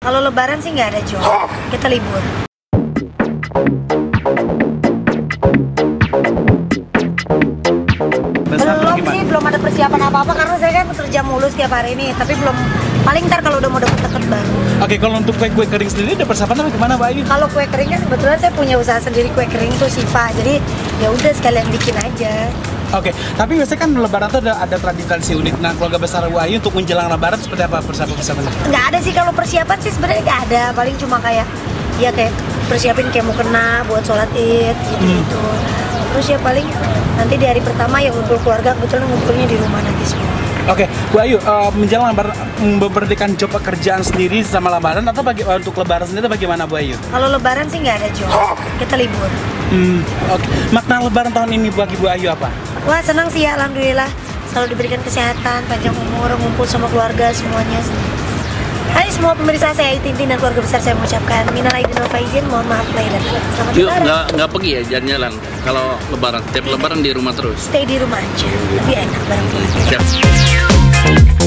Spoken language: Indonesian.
Kalau lebaran sih nggak ada job, kita libur. Belum ada persiapan apa-apa karena saya kan kerja mulu setiap hari ini, tapi belum, paling ntar kalau udah mau deket-deket baru. Oke, kalau untuk kue kering sendiri ada persiapan apa gimana, Mbak Ayu? Kalau kue kering kan kebetulan saya punya usaha sendiri kue kering tuh Siva, jadi ya udah sekalian bikin aja. Oke, tapi biasanya kan lebaran tuh ada tradisi unik. Nah, keluarga besar Bu Ayu untuk menjelang lebaran seperti apa persiapan-persiapannya? Nggak ada sih, kalau persiapan sih sebenarnya nggak ada, paling cuma kayak persiapin kayak mau kena buat sholat id gitu. Terus ya paling nanti di hari pertama ya ngumpul keluarga, kebetulan ngumpulnya di rumah nanti semua. Oke, Bu Ayu, menjelang lebaran memberikan job pekerjaan sendiri sama lebaran atau untuk lebaran sendiri bagaimana, Bu Ayu? Kalau lebaran sih nggak ada job, kita libur. Oke. Makna lebaran tahun ini bagi Bu Ayu apa? Wah, senang sih ya, alhamdulillah. Selalu diberikan kesehatan, panjang umur, ngumpul sama keluarga semuanya. Hai semua pemirsa, saya Ayu Tintin dan keluarga besar saya mengucapkan minal aidin wal faizin, mohon maaf lahir dan batin. Selamat lebaran. Nggak pergi ya jalan-jalan kalau lebaran? Tiap lebaran di rumah terus? Stay di rumah aja, lebih enak bareng keluarga. Siap.